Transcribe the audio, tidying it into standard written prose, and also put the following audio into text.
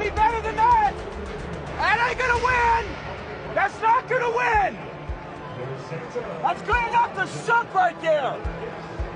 be better than that. That ain't gonna win. That's not gonna win. That's good enough to suck right there.